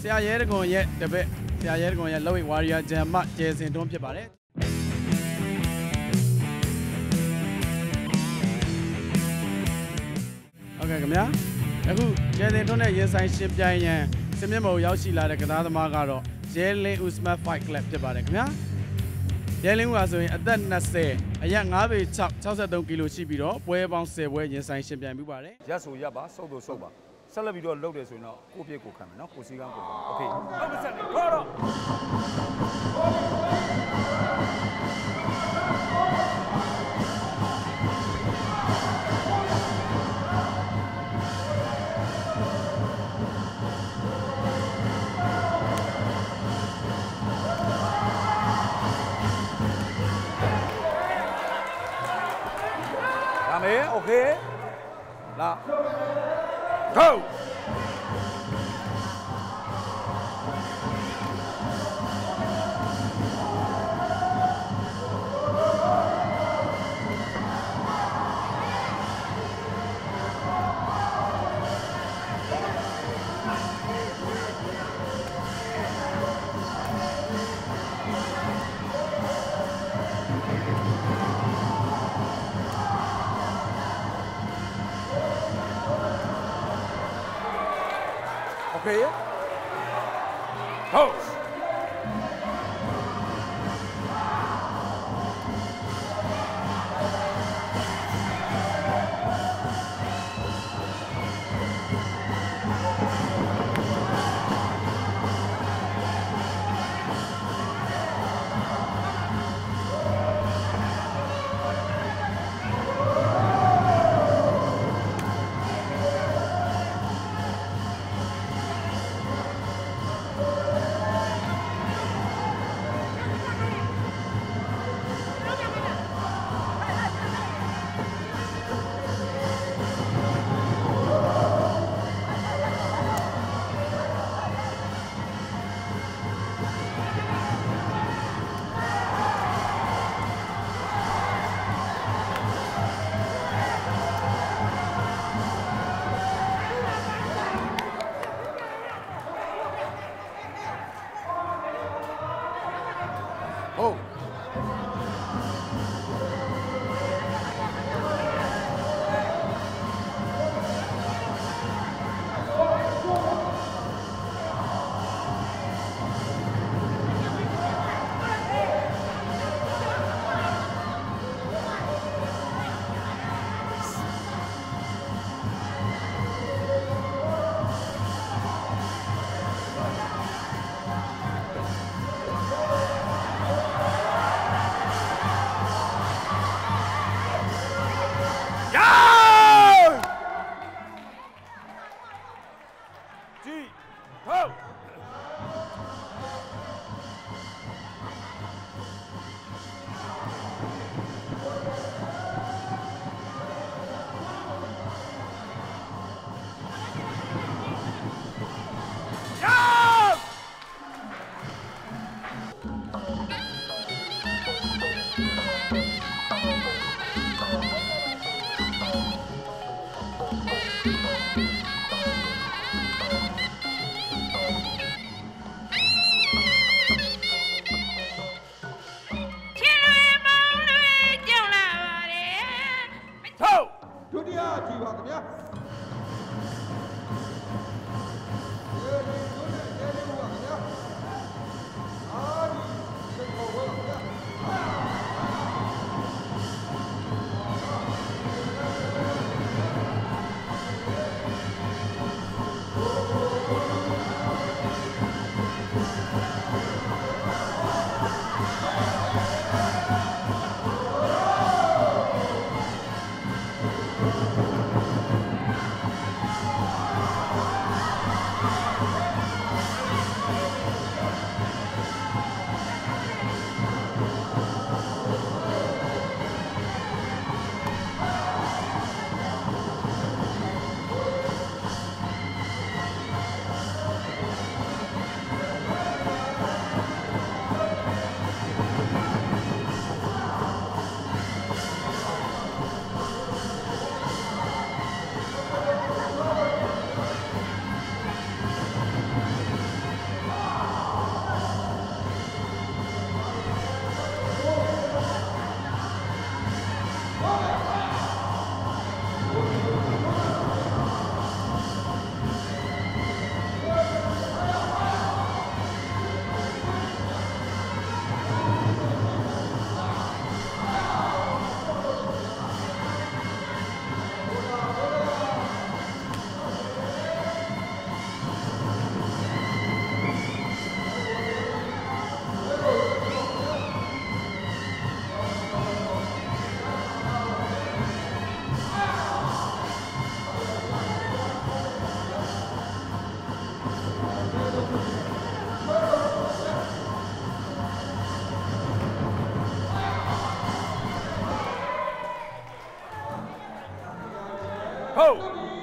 ဆရာရဲတကွန်ရဲ့တပည့်ဆရာရဲတကွန်ရဲ့လက်ဝိတ်ဝါရီယာဂျမ်မကျဲစင်တွန်းဖြစ်ပါတယ်ဟုတ်ကဲ့ခင်ဗျာအခုကျဲစင်တွန်းနဲ့ရင်ဆိုင်ရှင်ပြိုင်ရန်စင်မြင့်မော်ရောက်ရှိလာတဲ့ကစားသမားကတော့ရဲလင်းဦးစမတ်5 club ဖြစ်ပါတယ်ခင်ဗျာရဲလင်းဦးဟာဆိုရင်အသက်20အရက်5ပေ6 63ကီလိုရှိပြီးတော့ပွဲပေါင်း10ပွဲရင်ဆိုင်ရှင်ပြိုင်မှုပါတယ်ရက်ဆိုရက်ပါစုပ်တော့စုပ်ပါဆက်လက်ပြီးတော့လုပ်တယ်ဆိုရင်တော့ကိုပြည့်ကိုခံမယ်နော်ကိုစီကန်းကိုโอเคဟုတ်ပါစက်နေခေါ်တော့ဒါမေးโอเคလာ Go! Okay. Pose. Oh. ဟုတ်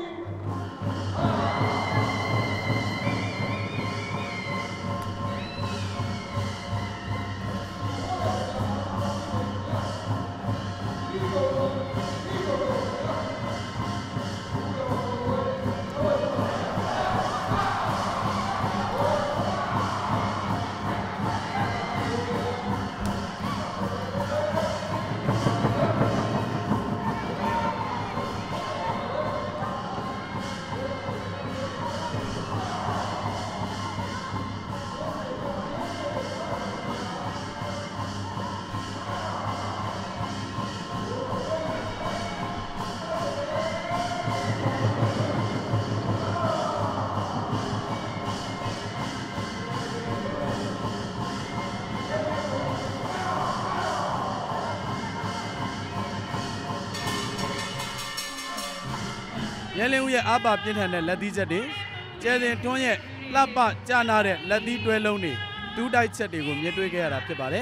ရဲလင်းဦးရဲ့အားပါပြင်းထန်တဲ့လက်သီးချက်တွေကျဲစင်ထွန်းရဲ့လှပကြနာတဲ့လက်သီးတွဲလုံးတွေတူးတိုက်ချက်တွေကိုမြင်တွေ့ခဲ့ရတာဖြစ်ပါတယ်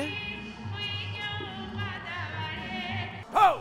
ဟုတ်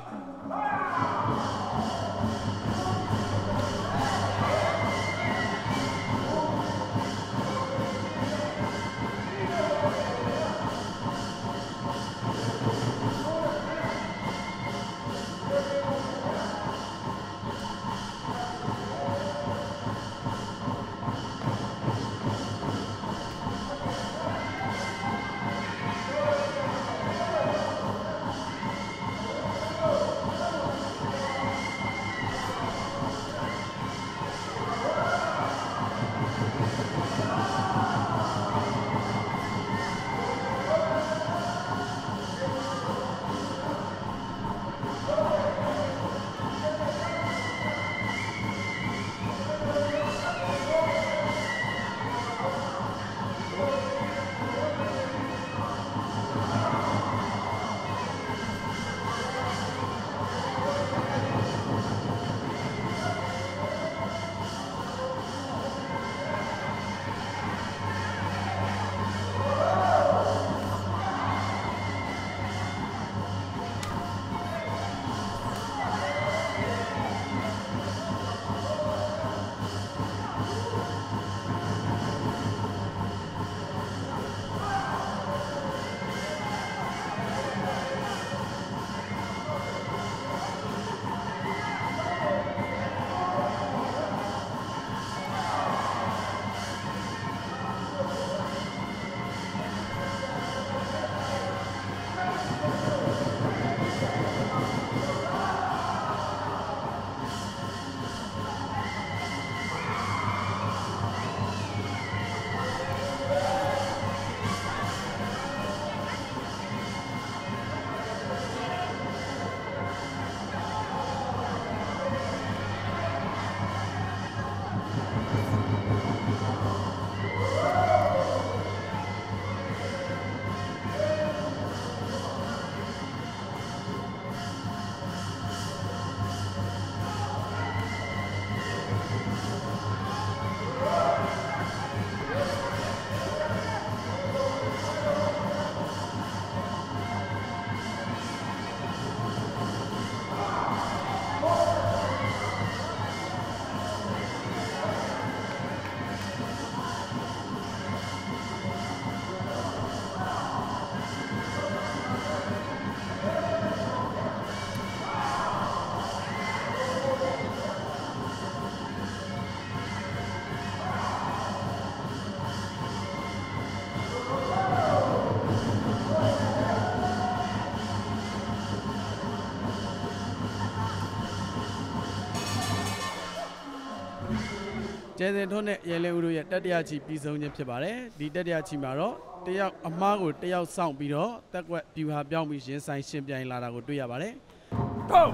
ကျဲစင်ထွန်းနဲ့ရဲလင်းဦးတို့ရဲ့တတိယချီပြီးဆုံးခြင်းဖြစ်ပါတယ်ဒီတတိယချီမှာတော့တယောက်အမားကိုတယောက်စောင့်ပြီးတော့တက်ကွက်ပြူဟာပြောင်းပြီးရင်ဆိုင်ရှင်ပြိုင်လာတာကိုတွေ့ရပါတယ်ဟုတ်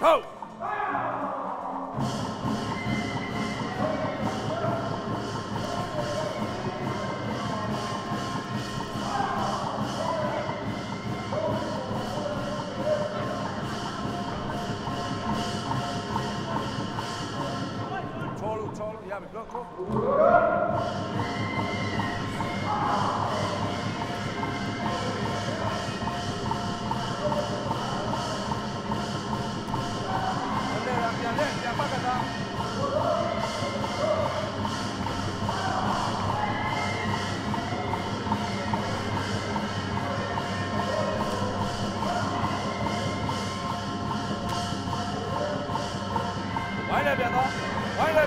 ဟုတ် ချောလို့ရပြီတော့ခေါ်ပြန်ပတ်ကတာဝိုင်းလည်းပြန်သွားခေါ်တယ်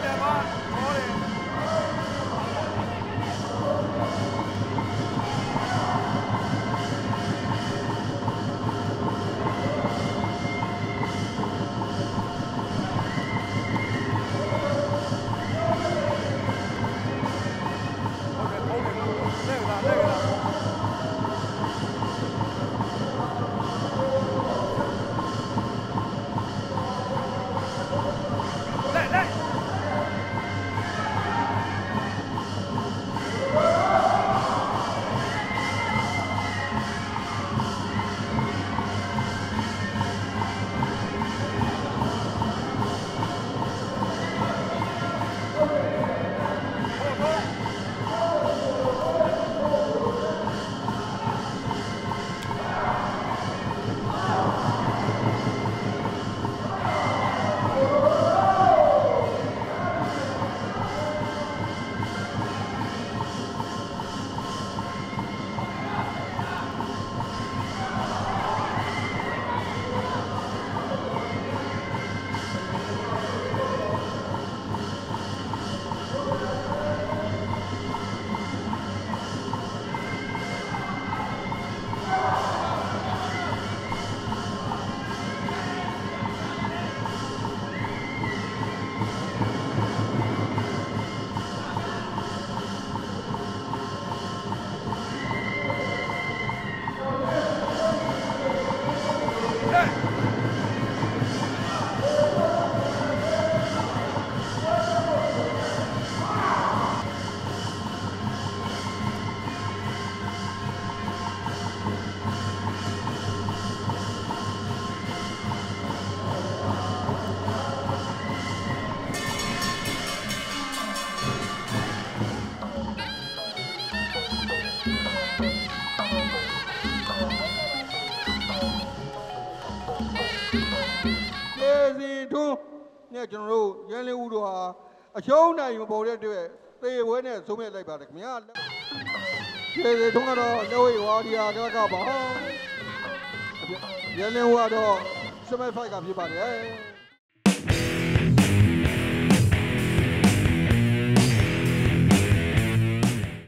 နဲ့ကျွန်တော်တို့ရန်လင်းဦးတို့ဟာအရှုံးနိုင်မပေါ်တဲ့အတွက်သေဝဲနဲ့ဆုံးဖြတ်လိုက်ပါတယ်ခင်ဗျာဒီထုံးကတော့လက်ဝဲဝါဒီယာကပါရန်လင်းဦးကတော့စမိုက်ဖိုက်ကဖြစ်ပါတယ်